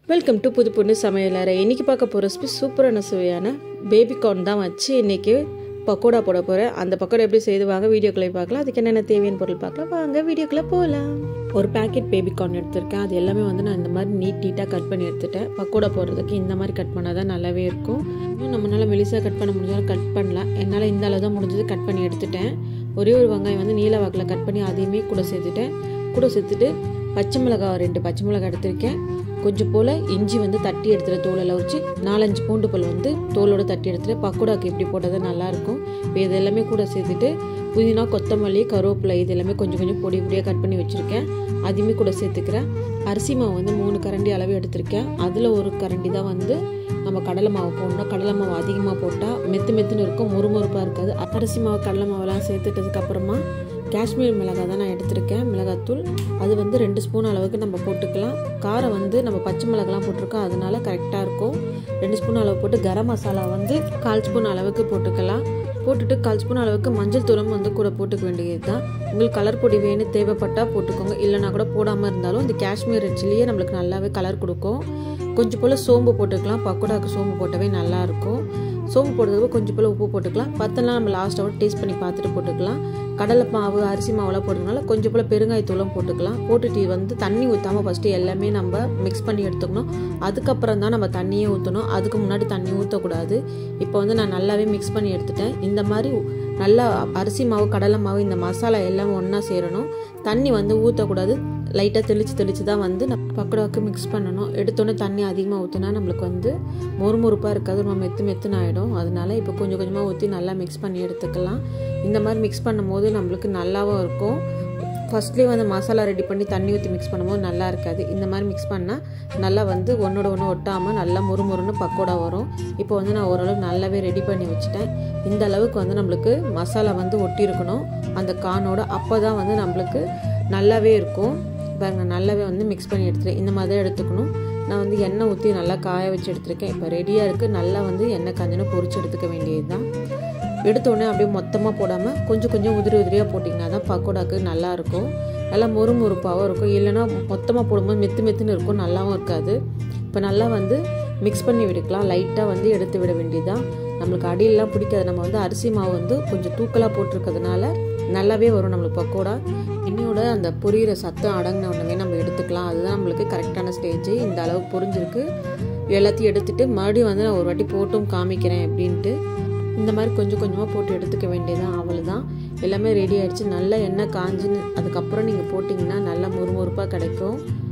Welcome to புது பொண்ணு சமையலறை. இன்றைக்கி பார்க்க போகிற ரெசிபி சூப்பரான சுவையான பேபி கார்ன் தான் வச்சு இன்றைக்கி பக்கோடா போட போகிறேன். அந்த பக்கோடா எப்படி செய்து வாங்க வீடியோக்குள்ளே பார்க்கலாம். அதுக்கு என்னென்ன தேவையான பொருள் பார்க்கலாம். வாங்க வீடியோக்குள்ளே போகலாம். ஒரு பேக்கெட் பேபி கார்ன் எடுத்திருக்கேன். அது எல்லாமே நான் இந்த மாதிரி நீட்டாக கட் பண்ணி எடுத்துட்டேன். பக்கோடா போடுறதுக்கு இந்த மாதிரி கட் பண்ணால் தான் நல்லாவே இருக்கும். இன்னும் நம்மளால் மெலிசாக கட் பண்ண முடிஞ்சாலும் கட் பண்ணலாம். என்னால் இந்த அளவு தான் முடிஞ்சது கட் பண்ணி எடுத்துட்டேன். ஒரே ஒரு வெங்காயம் நீல வாக்கில் கட் பண்ணி அதையுமே கூட சேர்த்துட்டேன். கூட சேர்த்துட்டு பச்சை மிளகாய் 2 பச்சை மிளகாய் எடுத்திருக்கேன். கொஞ்சம் போல் இஞ்சி தட்டி எடுத்துகிட்டு தோலெல்லாம் வச்சு 4-5 பூண்டு பல் தோலோடு தட்டி எடுத்துகிட்டு பக்கோடாக்கு எப்படி போட்டால் தான் நல்லாயிருக்கும். இப்போ இது எல்லாமே கூட சேர்த்துட்டு புதினா, கொத்தமல்லி, கருவேப்பிலை இது எல்லாமே கொஞ்சம் கொஞ்சம் பொடி பொடியாக கட் பண்ணி வச்சுருக்கேன். அதையுமே கூட சேர்த்துக்கிறேன். அரிசி மாவு 3 கரண்டி அளவு எடுத்திருக்கேன். அதில் ஒரு கரண்டி தான் நம்ம கடலை மாவு போடணும். கடலை மாவு அதிகமாக போட்டால் மெத்துன்னு இருக்கும், முறுமுறுப்பாக இருக்காது. அரிசி மாவு கடலை மாவெல்லாம் சேர்த்துட்டதுக்கப்புறமா காஷ்மீர் மிளகாய் தான் நான் எடுத்திருக்கேன். மிளகாத்தூள் அது 2 ஸ்பூன் அளவுக்கு நம்ம போட்டுக்கலாம். காரம் நம்ம பச்சை மிளகாலாம் போட்டிருக்கோம், அதனால கரெக்டாக இருக்கும். 2 ஸ்பூன் அளவு போட்டு கரம் மசாலா 1/4 ஸ்பூன் அளவுக்கு போட்டுக்கலாம். போட்டுட்டு 1/4 ஸ்பூன் அளவுக்கு மஞ்சள் தூரம் கூட போட்டுக்க வேண்டியது தான். உங்களுக்கு கலர் பொடி வேணும் தேவைப்பட்டால் போட்டுக்கோங்க, இல்லைனா கூட போடாமல் இருந்தாலும் இந்த காஷ்மீர் ரெட் சில்லியே நம்மளுக்கு நல்லாவே கலர் கொடுக்கும். கொஞ்சம் போல் சோம்பு போட்டுக்கலாம். பக்கோடாக்கு சோம்பு போட்டவே நல்லாயிருக்கும். சோம்பு போடுறதுக்கு கொஞ்சம் போல் உப்பு போட்டுக்கலாம். பத்தெல்லாம் நம்ம லாஸ்ட்டாக டேஸ்ட் பண்ணி பார்த்துட்டு போட்டுக்கலாம். கடலை மாவு அரிசி மாவுலாம் போட்டுக்கனால கொஞ்சம் போல் பெருங்காயத்தூளும் போட்டுக்கலாம். போட்டுட்டு தண்ணி ஊற்றாமல் ஃபஸ்ட்டு எல்லாமே நம்ம மிக்ஸ் பண்ணி எடுத்துக்கணும். அதுக்கப்புறம் தான் நம்ம தண்ணியே ஊற்றணும். அதுக்கு முன்னாடி தண்ணி ஊற்றக்கூடாது. இப்போ நான் நல்லாவே மிக்ஸ் பண்ணி எடுத்துட்டேன். இந்த மாதிரி நல்லா அரிசி மாவு கடலை மாவு இந்த மசாலா எல்லாம் ஒன்றா சேரணும். தண்ணி ஊற்றக்கூடாது. லைட்டாக தெளித்து தான் நம்ம பக்கோடாவுக்கு மிக்ஸ் பண்ணணும். எடுத்தோன்னே தண்ணி அதிகமாக ஊற்றினா நம்மளுக்கு மொறுமொறுப்பாக இருக்காது, ரொம்ப மெத்துன்னு ஆகிடும். அதனால இப்போ கொஞ்சம் கொஞ்சமாக ஊற்றி நல்லா மிக்ஸ் பண்ணி எடுத்துக்கலாம். இந்த மாதிரி மிக்ஸ் பண்ணும்போது நம்மளுக்கு நல்லாவும் இருக்கும். ஃபஸ்ட்லேயே மசாலா ரெடி பண்ணி தண்ணி ஊற்றி மிக்ஸ் பண்ணும்போது நல்லா இருக்காது. இந்த மாதிரி மிக்ஸ் பண்ணால் நல்லா ஒன்றோட ஒன்று ஒட்டாமல் நல்லா முறுமுறுன்னு பக்கோடா வரும். இப்போ நான் ஓரளவு நல்லாவே ரெடி பண்ணி வச்சுட்டேன். இந்த அளவுக்கு நம்மளுக்கு மசாலா ஒட்டி இருக்கணும் அந்த கார்னோட. அப்போ தான் நம்மளுக்கு நல்லாவே இருக்கும். பாருங்க, நல்லாவே மிக்ஸ் பண்ணி எடுத்துட்டேன். இந்த மாதிரி தான் எடுத்துக்கணும். நான் எண்ணெய் ஊற்றி நல்லா காய வச்சு எடுத்துருக்கேன். இப்போ ரெடியாக இருக்குது. நல்லா எண்ணெய் காஞ்சோன்னு பொரிச்சு எடுத்துக்க வேண்டியது தான். எடுத்தோடனே அப்படியே மொத்தமாக போடாமல் கொஞ்சம் கொஞ்சம் உதிரியாக போட்டிங்கன்னா தான் பக்கோடாக்கு நல்லாயிருக்கும். நல்லா முறுமுறுப்பாகவும் இருக்கும். இல்லைன்னா மொத்தமாக போடும்போது மெத்துன்னு இருக்கும், நல்லாவும் இருக்காது. இப்போ நல்லா மிக்ஸ் பண்ணி விடுக்கலாம். லைட்டாக எடுத்து விட வேண்டியதுதான். நம்மளுக்கு அடியெல்லாம் பிடிக்காது. நம்ம அரிசி மாவு கொஞ்சம் தூக்கலாக போட்டிருக்கிறதுனால நல்லாவே வரும் நம்மளுக்கு பக்கோடா. எண்ணெயோட அந்த பொரியிற சத்தம் அடங்கின உடனே நம்ம எடுத்துக்கலாம். அதுதான் நம்மளுக்கு கரெக்டான ஸ்டேஜ். இந்த அளவு பொரிஞ்சிருக்கு. எல்லாத்தையும் எடுத்துகிட்டு மறுபடியும் நான் ஒரு வாட்டி போட்டும் காமிக்கிறேன் அப்படின்ட்டு. இந்த மாதிரி கொஞ்சம் கொஞ்சமாக போட்டு எடுத்துக்க வேண்டியதான். அவ்வளோதான், எல்லாமே ரெடி ஆகிடுச்சு. நல்லா எண்ணெய் காஞ்சின்னு அதுக்கப்புறம் நீங்கள் போட்டிங்கன்னா நல்லா முறுமுறுப்பாக கிடைக்கும்.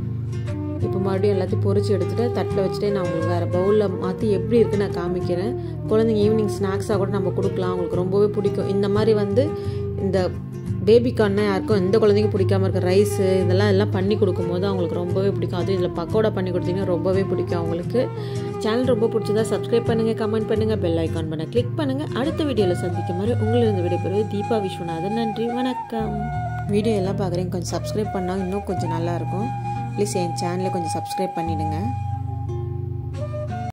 இப்போ மறுபடியும் எல்லாத்தையும் பொரிச்சு எடுத்துகிட்டு தட்டில் வச்சுட்டு நான் உங்களுக்கு வேறு பவுலில் மாற்றி எப்படி இருக்குன்னு நான் காமிக்கிறேன். குழந்தைங்க ஈவினிங் ஸ்நாக்ஸாக கூட நம்ம கொடுக்கலாம், அவங்களுக்கு ரொம்பவே பிடிக்கும். இந்த மாதிரி இந்த பேபி கார்ன்னா யாருக்கும் எந்த குழந்தைக்கும் பிடிக்காமல் இருக்க ரைஸு இதெல்லாம் பண்ணி கொடுக்கும்போது அவங்களுக்கு ரொம்பவே பிடிக்கும். அதுவும் இதில் பக்கோடா பண்ணி கொடுத்தீங்கன்னா ரொம்பவே பிடிக்கும் அவங்களுக்கு. சேனல் ரொம்ப பிடிச்சதா சப்ஸ்கிரைப் பண்ணுங்கள், கமெண்ட் பண்ணுங்கள், பெல் ஐக்கான் பண்ண கிளிக் பண்ணுங்கள். அடுத்த வீடியோவில் சந்திக்கும் மாதிரி உங்களிருந்து விடைபெறுவது தீபா விஸ்வநாதன். நன்றி, வணக்கம். வீடியோ எல்லாம் பார்க்குறேன், கொஞ்சம் சப்ஸ்கிரைப் பண்ணால் இன்னும் கொஞ்சம் நல்லாயிருக்கும். ப்ளீஸ் என் சேனலை கொஞ்சம் சப்ஸ்கிரைப் பண்ணிவிடுங்க.